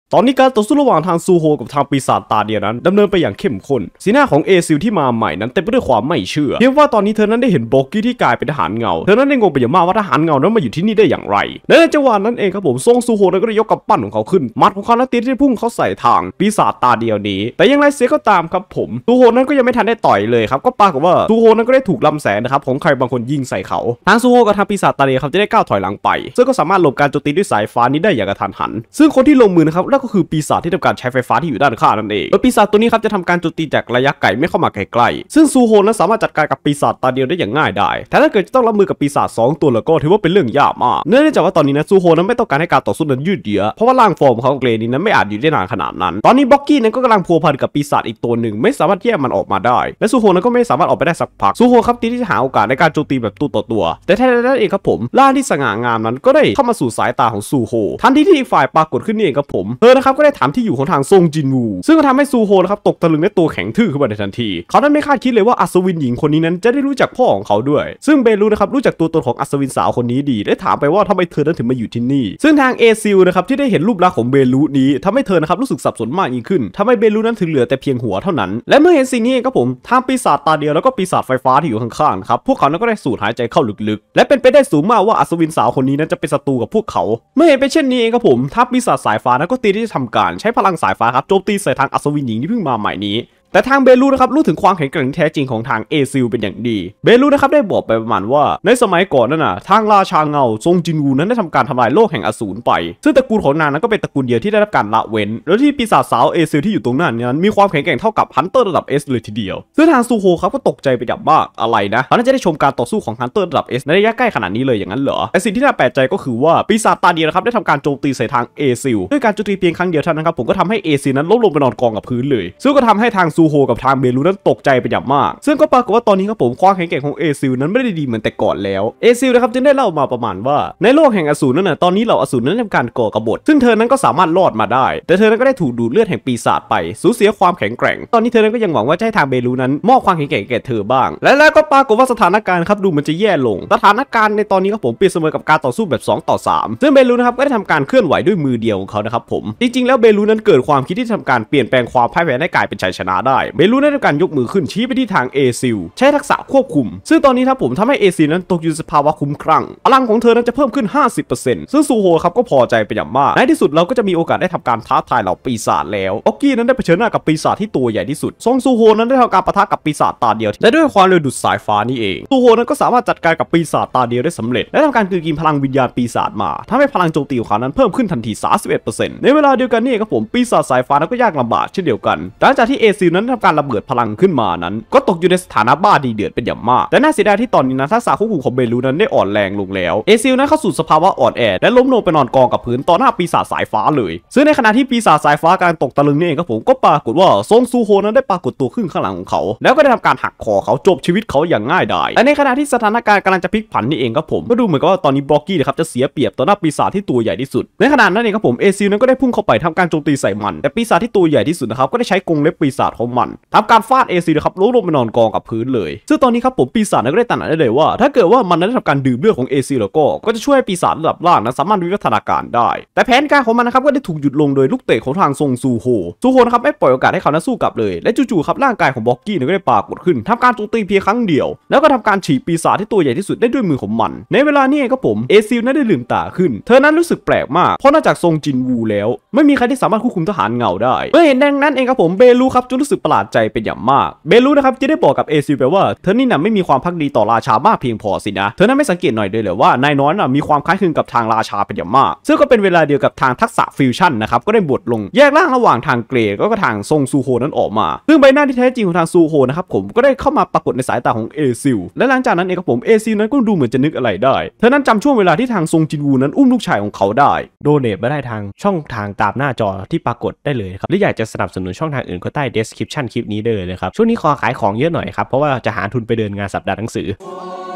ตอนนี้การต่อสู้ระหว่างทางซูโฮกับทางปีศาจตาเดียวนั้นดำเนินไปอย่างเข้มข้นสีหน้าของเอซิลที่มาใหม่นั้นเต็มไปด้วยความไม่เชื่อเพียงว่าตอนนี้เธอนั้นได้เห็นบล็อกกี้ที่กลายเป็นทหารเงาเธอนั้นได้งงไปอย่างมากว่าทหารเงานั้นมาอยู่ที่นี่ได้อย่างไรและในจังหวะนั้นเองครับผมซงซูโฮนั้นก็ได้ยกกำปั้นของเขาขึ้นมัดของเขานั้นตีที่พุ่งเขาใส่ทางปีศาจตาเดียวนี้แต่อย่างไรเสียก็ตามครับผมซูโฮนั้นก็ยังไม่ทันได้ต่อยเลยครับก็ปรากฏว่าซูโฮนั้นก็ได้ถูกลำแสงนะครับของใครบางคนยิงใส่เขาทางซูโฮกับทางปีศาจตาเดียวครับจะได้ก้าวถอยหลังไปซึ่งก็สามารถหลบการโจมตีด้วยสายฟ้านี้ได้อย่างกระทันหันซึ่งคนที่ลงมือนะครับนั่นก็คือปีศาจที่ทำการใช้ไฟฟ้าที่อยู่ด้านข้างนั่นเองโดยปีศาจตัวนี้ครับจะทำการโจมตีจากระยะไกลไม่เข้ามาใกล้ๆซึ่งซูโฮนั้นสามารถจัดการกับปีศาจตาเดียวได้อย่างง่ายได้แต่ถ้าเกิดจะต้องรับมือกับปีศาจ2ตัวแล้วก็ถือว่าเป็นเรื่องยากมากเนื่องจากว่าตอนนี้นะซูโฮนั้นไม่ต้องการให้การต่อสู้นั้นยืดเยื้อเพราะว่าร่างฟอร์มของเขาเกรนี้นั้นไม่อาจอยู่ได้นานขนาดนั้นตอนนี้บ็อกกี้นั้นก็กำลังพัวพันกับปีศาจอีกตัวหนึ่งไม่สามารถแยกมันออกมาได้และซูโฮนั้นก็ไม่สามารถออกไปได้สักพักซูโฮครับที่จะหาโอกาสในการโจมตีแบบตัวต่อตัวแต่แท้นั้นเองครับผมร่างที่สง่างามนั้นก็ได้เข้ามาสู่สายตาของซูโฮทันทีที่อีกฝ่ายปรากฏขึ้นนี่เองครับผมเธอนะครับก็ได้ถามที่อยู่ของทางซงจินวูซึ่งก็ทำให้ซูโฮนะครับตกตะลึงและตัวแข็งทื่อขึ้นมาในทันทีเขานั้นไม่คาดคิดเลยว่าอัศวินหญิงคนนี้นั้นจะได้รู้จักพ่อของเขาด้วยซึ่งเบลูนะครับรู้จักตัวตนของอัศวินสาวคนนี้ดีได้ถามไปว่าทำไมเธอนั้นถึงมาอยู่ที่นี่ซึ่งทางเอซิลนะครับที่ได้เห็นรูปลักษณ์ของเบลูนี้ทำให้เธอนะครับรู้สึกสับสนมากยิ่งขึ้นทำให้เบลูนั้นถึงเหลือแต่เพียงหัวเท่านั้นและเมื่อเห็นสิ่งนี้ครับผมทางปีศาจตาเดียวแล้วก็ปีศาจไฟฟ้าที่อยู่ข้างๆครับพวกเขานั้นก็ได้สูดหายใจเข้าลึกๆและเป็นไปได้สูงมากว่าอัศวินสาวคนนี้นั้นจะเป็นศัตรูกับพวกเขาเมื่อเห็นเป็นเช่นนี้เองครับผมทัพปีศาจสายฟ้านั้นก็ตีที่จะทำการใช้พลังสายฟ้าครับโจมตีใส่ทางอัศวินหญิงที่เพิ่งมาใหม่นี้แต่ทางเบลูนะครับรู้ถึงความแข็งแกร่งแท้จริงของทางเอซิลเป็นอย่างดีเบลูนะครับได้บอกไปประมาณว่าในสมัยก่อนนั่นน่ะทางราชาเงาซงจินวูนั้นได้ทำการทำลายโลกแห่งอสูรไปซึ่งตระกูลของนางนั้นก็เป็นตระกูลเดียวที่ได้รับการละเว้นแล้วที่ปีศาจสาวเอซิลที่อยู่ตรงนั้นนั้นมีความแข็งแกร่งเท่ากับฮันเตอร์ระดับ S เลยทีเดียวซึ่งทางซูโฮครับก็ตกใจไปอย่างมากอะไรนะเขาน่าจะได้ชมการต่อสู้ของฮันเตอร์ระดับ S ในระยะใกล้ขนาดนี้เลยอย่างนั้นเหรอแต่สิ่งที่น่าแปลกใจก็คือว่าปีศาจตาเดียวนะครับได้ทำการโจมตีใส่ทางเอซิลด้วยการโจมตีเพียงครั้งเดียวเท่านั้นครับผมก็ทำให้เอซิลนั้นล้มลงไปนอนกองกับพื้นเลยซึ่งก็ทำให้ทางซูโฮกับทางเบลูนั้นตกใจเป็นอย่างมากซึ่งก็ปรากฏว่าตอนนี้ครับผมความแข็งแกร่งของเอซิลนั้นไม่ได้ดีเหมือนแต่ก่อนแล้วเอซิลนะครับจึงได้เล่ามาประมาณว่าในโลกแห่งอสูรนั้นน่ะตอนนี้เหล่าอสูรนั้นทำการก่อกบฏซึ่งเธอนั้นก็สามารถรอดมาได้แต่เธอนั้นก็ได้ถูกดูดเลือดแห่งปีศาจไปสูญเสียความแข็งแกร่งตอนนี้เธอนั้นก็ยังหวังว่าจะให้ทางเบลูนั้นมอบความแข็งแกร่งแก่เธอบ้างและก็ปรากฏว่าสถานการณ์ครับดูมันจะแย่ลงสถานการณ์ในตอนนี้ครับผมเปรียบเสมือนกับการต่อสู้แบบ2 ต่อ 3ซึ่งเบลูนะครับก็ได้ทำการเคลื่อนไหวด้วยมือเดียวของเขานะครับผมจริงๆแล้วเบลูนั้นเกิดความคิดที่ทำการเปลี่ยนแปลงความพ่ายแพ้ให้กลายเป็นชัยชนะได้เบลูได้ทำการยกมือขึ้นชี้ไปที่ทางเอซิลใช้ทักษะควบคุมซึ่งตอนนี้ครับผมทำให้เอซิลนั้นตกอยู่ในสภาวะคุ้มครั่งพลังของเธอนั้นจะเพิ่มขึ้น 50% ซึ่งซูโฮครับก็พอใจเป็นอย่างมากในที่สุดเราก็จะมีโอกาสได้ทำการท้าทายเหล่าปีศาจแล้วออกกี้นั้นได้เผชิญหน้ากับปีศาจที่ตัวใหญ่ที่สุดซงซูโฮนั้นได้ทำการปะทะกับปีศาจตาเดียวและด้วยความเร็วดุจสายฟ้านี่เองซูโฮนั้นก็สามารถจัดการกับปีศาจตาเดียวได้สำเร็จและทำการกลืนกินพลังวิญญาณปีศาจมาทำให้พลังโจมตีของเขานั้นเพิ่มขึ้นทันที 31% ในเวลาเดียวกันนี่ครับผมปีศาจสายฟ้านั้นก็ยากลำบากเช่นเดียวกันหลังจากที่เอซิลนั้นทำการระเบิดพลังขึ้นมานั้นก็ตกอยู่ในสถานะบ้าดีเดือดเป็นอย่างมากแต่น่าเสียดายที่ตอนนี้นะทักษะควบคุมของเบลูนั้นได้อ่อนแรงลงแล้วเอซิลนั้นเข้าสู่สภาวะอ่อนแอและล้มลงไปนอนกองกับพื้นต่อหน้าปีศาจสายฟ้าเลยซึ่งในขณะที่ปีศาจสายฟ้ากำลังตกตะลึงนี่เองครับผมก็ปรากฏว่าซงซูโฮนั้นได้ปรากฏตัวขึ้นข้างหลังของเขาแล้วก็ได้ทำการหักคอเขาจบชีวิตเขาอย่างง่ายดายและในขณะที่สถานการณ์กำลังจะพลิกผันนี่เองครับผมก็ดูเหมือนกับว่าตอนนี้บล็อกกี้นะครับจะเสียเปรียบต่อหน้าปีศาจที่ตัวใหญ่ที่สุดในขณะนั้นเองครับผมเอซิลนั้นก็ได้พุ่งเข้าไปทำการโจมตีใส่มันแต่ปีศาจที่ตัวใหญ่ที่สุดนะครับก็ได้ใช้กรงเล็บปีศาจของมันทำการฟาดเอซิลนะครับล้มลงไปนอนกองกับพื้นเลยซึ่งตอนนี้ครับผมปีศาจนั้นก็ได้ตระหนักได้เลยว่าถ้าเกิดว่ามันนั้นได้ทำการดื่มเลือดของเอซิลแล้วก็จะช่วยให้ปีศาจระดับล่างนั้นสามารถวิวัฒนาการได้แต่แผนการของมันนะครับก็ได้ถูกหยุดลงโดยลูกเตะของทางซงซูโฮนะครับไม่ปล่อยโอกาสให้เขานั้นสู้กลับเลยและจู่ๆครับร่างกายของบล็อกกี้ก็ได้ปรากฏขึ้นทำการโจมตีเพียงครั้งเดียวแล้วก็ทำการฉีกปีศาจที่ตัวใหญ่ที่สุดได้ด้วยมือของมันในเวลานี้ครับผมเอซิลนั้นได้ลืมตาขึ้นเธอนั้นรู้สึกแปลกมากเพราะนอกจากซงจินวูแล้วไม่มีใครที่สามารถควบคุมทหารเงาได้เมื่อเห็นดังนั้นเองครับผมเบลูครับจนรู้สึกประหลาดใจเป็นอย่างมากเบลูนะครับจะได้บอกกับเอซิลไปว่าเธอนี่น่ะไม่มีความภักดีต่อราชามากเพียงพอสินะเธอนั้นไม่สังเกตหน่อยเลยเหรอว่านายน้อยน่ะมีความคล้ายคลึงกับทางราชาเป็นอย่างมากซึ่งก็เป็นเวลาเดียวกับทางทักษะฟิวชั่นนะครับก็ได้บดลงแยกร่างระหว่างทางเกรดก็ทางซงซูโฮนั้นออกมาซึ่งใบหน้าที่แท้จริงของทางซูโฮนะครับผมก็ได้เข้ามาปรากฏในสายตาของเอซิลและหลังจากนั้นเองครับผมเอซิลนั้นก็ดูเหมือนจะนึกอะไรได้เธอนั้นจำช่วงเวลาที่ทางซงจินวูนั้นอุ้มลูกชายของเขาได้โดเนทมาได้ทางช่องทางตามหน้าจอที่ปรากฏได้เลยครับหรืออยากจะสนับสนุนช่องทางอื่นก็ใต้ description คลิปนี้ได้เลยนะครับช่วงนี้ขอขายของเยอะหน่อยครับเพราะว่าจะหาทุนไปเดินงานสัปดาห์หนังสือ